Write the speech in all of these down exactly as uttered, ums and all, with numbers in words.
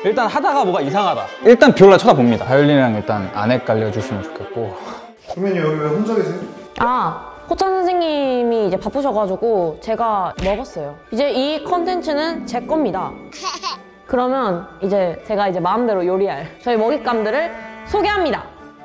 일단 하다가 뭐가 이상하다. 일단 비올라 쳐다봅니다. 바이올린이랑 일단 안 헷갈려 주시면 좋겠고. 그러면 여기 왜 혼자 계세요? 아, 호찬 선생님이 이제 바쁘셔가지고 제가 먹었어요. 이제 이 컨텐츠는 제 겁니다. 그러면 이제 제가 이제 마음대로 요리할 저희 먹잇감들을 소개합니다.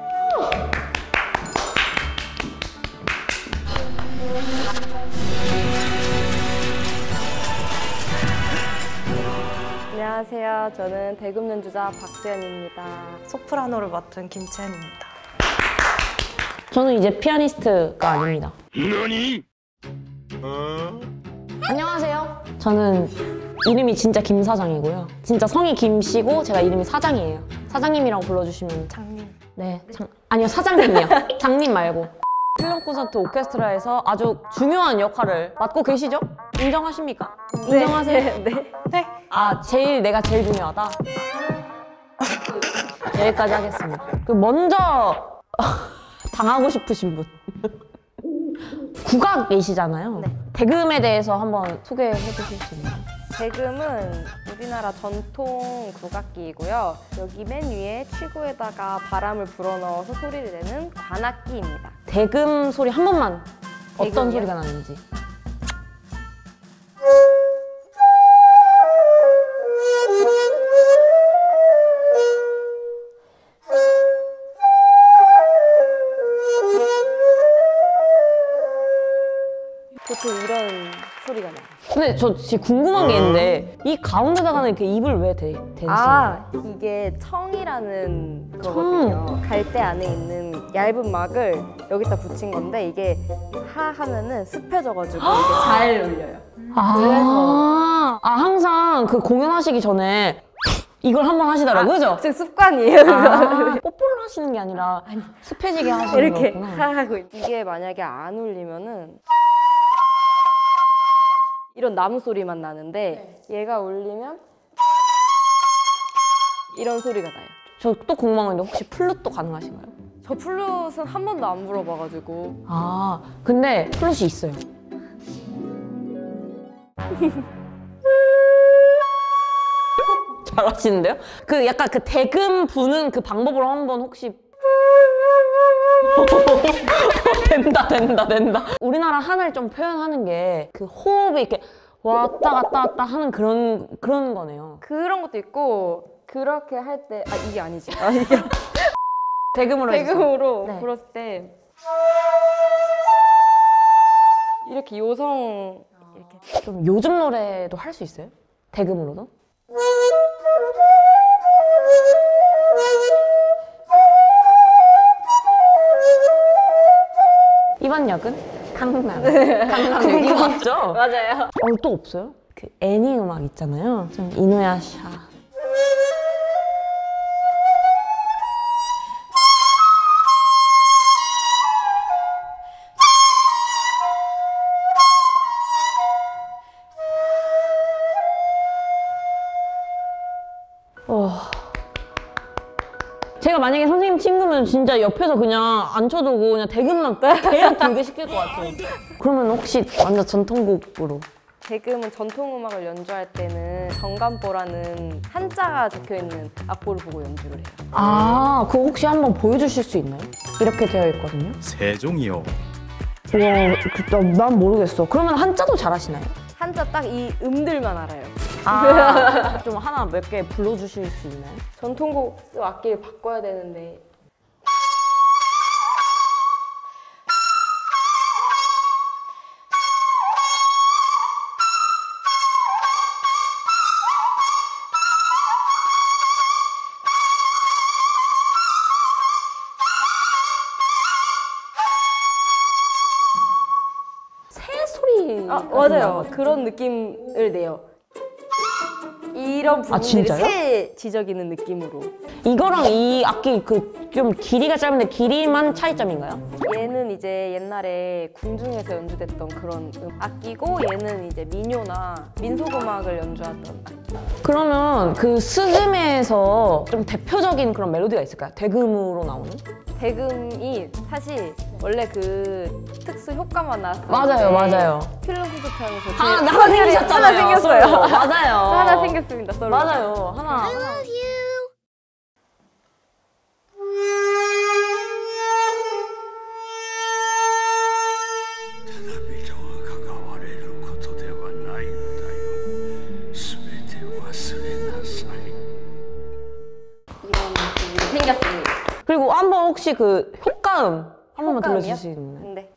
안녕하세요. 저는 대금 연주자 박수연입니다. 소프라노를 맡은 김채연입니다. 저는 이제 피아니스트가 아닙니다. 너니? 어? 안녕하세요. 저는 이름이 진짜 김 사장이고요. 진짜 성이 김씨고 제가 이름이 사장이에요. 사장님이라고 불러주시면. 장님. 네, 장... 아니요, 사장님이요. 장님 말고. 필름 콘서트 오케스트라에서 아주 중요한 역할을 맡고 계시죠? 인정하십니까? 네. 인정하세요? 네. 네. 네. 아, 제일 내가 제일 중요하다? 여기까지 하겠습니다. 그 먼저 당하고 싶으신 분. 국악이시잖아요. 네. 대금에 대해서 한번 소개해 주실 수 있나요? 대금은 우리나라 전통 국악기이고요. 여기 맨 위에 취구에다가 바람을 불어넣어서 소리를 내는 관악기입니다. 대금 소리 한 번만 어떤 대금이요? 소리가 나는지. 보통 이런 소리가 나요. 근데 저 지금 궁금한 게 있는데 이 가운데다가는 이렇게 입을 왜 대, 대시는 아, 거예요? 이게 청이라는 거거든요. 갈대 안에 있는 얇은 막을 여기다 붙인 건데 이게 하 하면은 습해져가지고 이게 잘 울려요. 아, 그래서 아 항상 그 공연하시기 전에 이걸 한번 하시더라고요, 그죠? 제 습관이에요. 아, 뽀뽀를 하시는 게 아니라 습해지게 하시는 이렇게 거구나. 하 하고 이게 만약에 안 울리면은 이런 나무 소리만 나는데 얘가 울리면 이런 소리가 나요. 저 또 궁금한 건데 혹시 플룻도 가능하신가요? 저 플룻은 한 번도 안 불어봐가지고. 아, 근데 플룻이 있어요. 잘하시는데요? 그 약간 그 대금 부는 그 방법으로 한번 혹시 된다 된다 된다. 우리나라 한을 좀 표현하는 게 그 호흡이 이렇게 왔다 갔다 왔다 하는 그런 그런 거네요. 그런 것도 있고 그렇게 할 때 아 이게 아니지. 아 이게 대금으로 해주세요. 대금으로 네. 불었을 때 이렇게 요성 이렇게 좀 요즘 노래도 할 수 있어요? 대금으로도? 이번 역은 강남. 강남역 이거 맞죠? 맞아요. 어, 또 없어요? 그 애니 음악 있잖아요. 좀 이누야샤. 어. 제가 만약에 선생님 친구면 진짜 옆에서 그냥 안 쳐두고 그냥 대금만 계속 들게 시킬 것 같아요. 그러면 혹시 완전 전통곡으로? 대금은 전통 음악을 연주할 때는 정간보라는 한자가 적혀있는 악보를 보고 연주를 해요. 아, 그거 혹시 한번 보여주실 수 있나요? 이렇게 되어 있거든요. 세종이요. 와, 그, 난 모르겠어. 그러면 한자도 잘하시나요? 한자 딱 이 음들만 알아요. 아, 좀 하나 몇 개 불러주실 수 있나요? 전통곡 악기를 바꿔야 되는데 새소리. 아 맞아요. 그런 느낌을 내요. 이런 부분들이 진짜요? 새 지저귀는 느낌으로. 이거랑 이 악기 그 좀 길이가 짧은데 길이만 차이점인가요? 얘는 이제 옛날에 궁중에서 연주됐던 그런 음- 악기고 얘는 이제 민요나 민속음악을 연주하던 악기. 그러면 그 스즈메에서 좀 대표적인 그런 멜로디가 있을까요? 대금으로 나오는? 대금이 사실 원래 그 특수 효과만 나왔어요. 맞아요, 맞아요. 필름 콘서트 하면서 아, 제 하나 하나 생기셨잖아요. 생겼어요. 맞아요. 하나 생겼습니다. 솔로. 맞아요. 하나. 하나. 그리고 한번 혹시 그 효과음 한 번만 효과음이요? 들려주실 수 있나요? 네.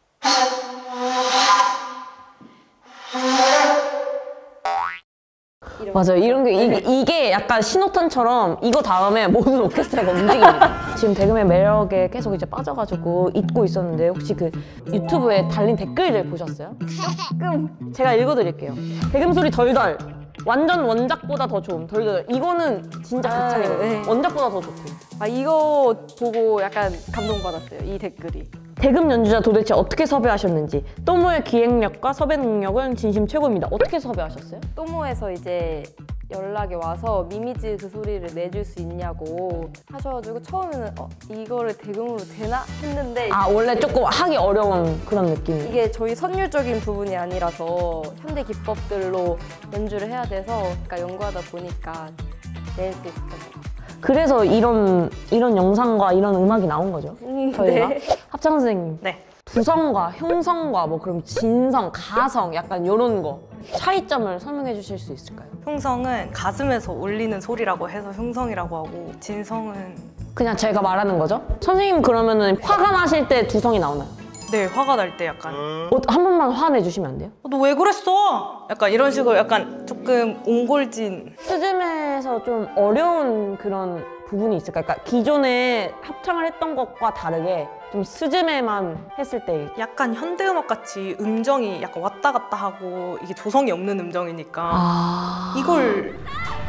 맞아요. 이런 게 이게, 이게 약간 신호탄처럼 이거 다음에 모든 오케스트라가 움직입니다. 지금 대금의 매력에 계속 이제 빠져가지고 잊고 있었는데 혹시 그 유튜브에 달린 댓글들 보셨어요? 조금 제가 읽어드릴게요. 대금 소리 덜덜. 완전 원작보다 더 좋음. 덜덜. 이거는 진짜 아, 극찬이거든요. 네. 원작보다 더 좋대요. 아 이거 보고 약간 감동받았어요. 이 댓글이. 대금 연주자 도대체 어떻게 섭외하셨는지. 또모의 기획력과 섭외 능력은 진심 최고입니다. 어떻게 섭외하셨어요? 또모에서 이제 연락이 와서 미미즈 그 소리를 내줄 수 있냐고 하셔가지고 처음에는 어, 이거를 대금으로 되나 했는데 아 원래 조금 하기 어려운 그런 느낌이에요. 이게 저희 선율적인 부분이 아니라서 현대 기법들로 연주를 해야 돼서 그러니까 연구하다 보니까 낼 수 있었던 것 같아요. 그래서 이런 이런 영상과 이런 음악이 나온 거죠. 음, 저희가 네. 합창 선생님. 네. 두성과 흉성과 뭐 그럼 진성, 가성 약간 이런 거 차이점을 설명해 주실 수 있을까요? 흉성은 가슴에서 울리는 소리라고 해서 흉성이라고 하고 진성은 그냥 제가 말하는 거죠? 선생님 그러면은 화가 나실 때 두성이 나오나요? 네 화가 날 때 약간 어, 한 번만 화내 주시면 안 돼요? 너 왜 그랬어? 약간 이런 식으로 약간 조금 옹골진 스즈메에서 좀 어려운 그런 부분이 있을까요? 그러니까 기존에 합창을 했던 것과 다르게 좀 스즈메만 했을 때 약간 현대음악 같이 음정이 약간 왔다 갔다 하고 이게 조성이 없는 음정이니까 아... 이걸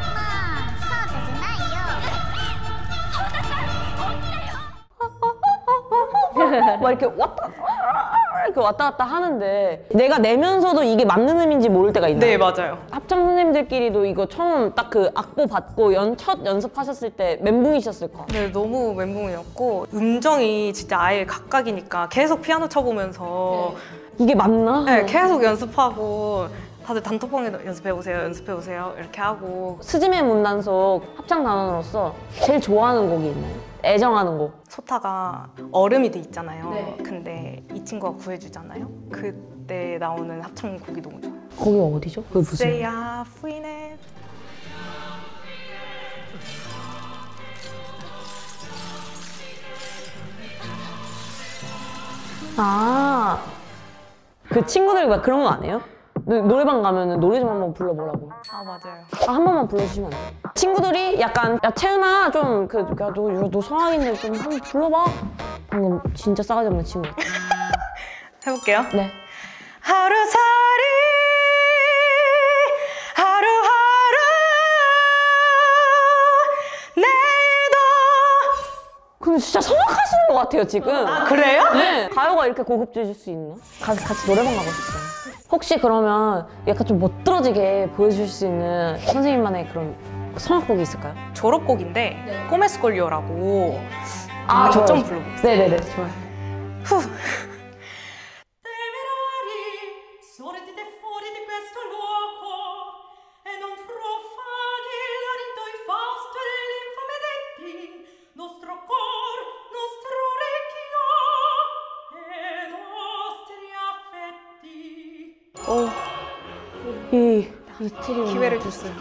막 이렇게 왔다 이렇게 왔다 갔다 하는데 내가 내면서도 이게 맞는 음인지 모를 때가 있나요? 네 맞아요. 합창 선생님들끼리도 이거 처음 딱 그 악보 받고 연, 첫 연습하셨을 때 멘붕이셨을 것 같아요. 네 너무 멘붕이었고 음정이 진짜 아예 각각이니까 계속 피아노 쳐보면서 이게 맞나? 네, 계속 연습하고 다들 단톡방에 연습해보세요 연습해보세요 이렇게 하고 스즈메 문단속 합창 단원으로서 제일 좋아하는 곡이 있나요? 애정하는 곡. 소타가 얼음이 돼 있잖아요. 근데 이 친구가 구해주잖아요. 그때 나오는 합창곡이 너무 좋아요. 거기가 어디죠? 그게 무슨? 세야 프리네 아, 그 친구들 막 그런 거 안 해요? 노- 노래방 가면은 노래 좀 한번 불러보라고. 아 맞아요. 아, 한 번만 불러주시면 안 돼요? 친구들이 약간 야 채은아 좀 그 야 너 너 성악인데 좀 한번 불러봐. 방금 진짜 싸가지 없는 친구. 해볼게요. 네. 하루살이 하루하루 내일도 근데 진짜 성악하시는 것 같아요 지금. 아 그래요? 네. 가요가 이렇게 고급질 수 있나? 같이, 같이 노래방 가고 싶어요. 혹시 그러면 약간 좀 멋들어지게 보여주실 수 있는 선생님만의 그런 성악곡이 있을까요? 졸업곡인데 꿈의 스콜리오라고 아, 좀 좋아요. 불러볼게요. 네네네, 좋아요. 후. Temerari, sorgete fuori di questo luogo e non profani la rito e fausto dell'infame detti, nostro cor, nostro orecchio e nostri affetti. 어, 이, 이 트림. 기회를 줬어요.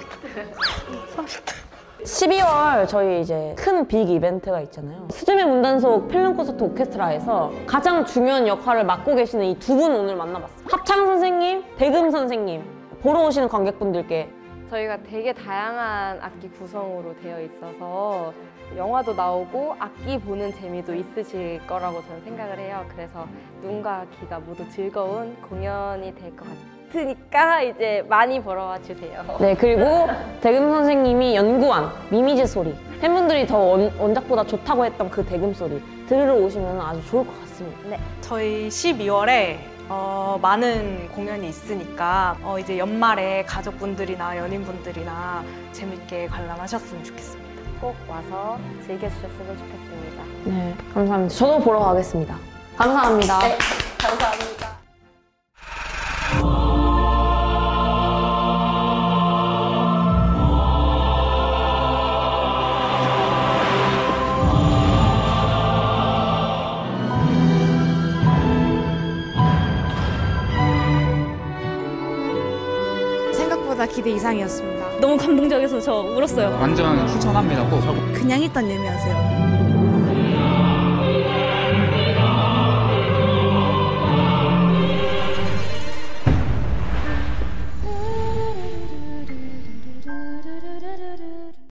십이월 저희 이제 큰 빅 이벤트가 있잖아요. 스즈메 문단속 필름 콘서트 오케스트라에서 가장 중요한 역할을 맡고 계시는 이 두 분 오늘 만나봤어요. 합창 선생님, 대금 선생님 보러 오시는 관객분들께 저희가 되게 다양한 악기 구성으로 되어 있어서 영화도 나오고 악기 보는 재미도 있으실 거라고 저는 생각을 해요. 그래서 눈과 귀가 모두 즐거운 공연이 될 것 같으니까 이제 많이 보러 와 주세요. 네, 그리고 대금 선생님이 연구한 미미즈 소리 팬분들이 더 원, 원작보다 좋다고 했던 그 대금 소리 들으러 오시면 아주 좋을 것 같습니다. 네. 저희 십이월에 어, 많은 공연이 있으니까 어, 이제 연말에 가족분들이나 연인분들이나 재밌게 관람하셨으면 좋겠습니다. 꼭 와서 즐겨주셨으면 좋겠습니다. 네, 감사합니다. 저도 보러 가겠습니다. 감사합니다. 네, 감사합니다. 생각보다 기대 이상이었습니다. 너무 감동적이어서 저 울었어요. 완전 추천합니다. 꼭 그냥 일단 예매하세요.